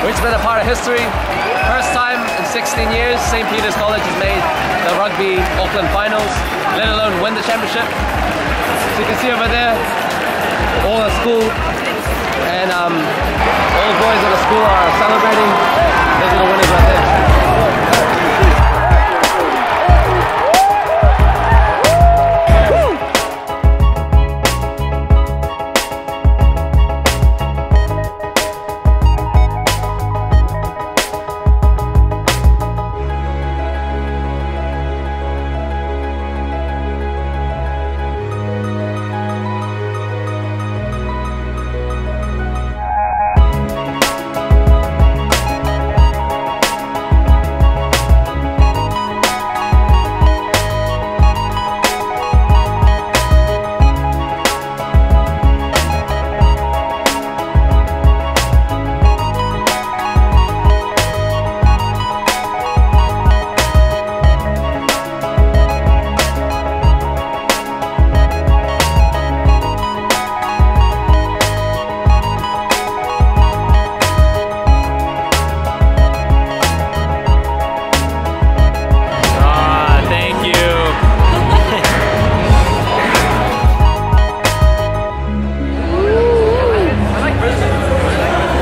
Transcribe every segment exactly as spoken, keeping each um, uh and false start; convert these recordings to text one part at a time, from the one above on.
which has been a part of history. First time in sixteen years Saint Peter's College has made the Rugby Auckland finals, let alone win the championship. So you can see over there, all the school and um, all the boys at the school are celebrating. Those are the winners right there.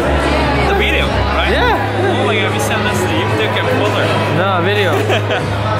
No, video.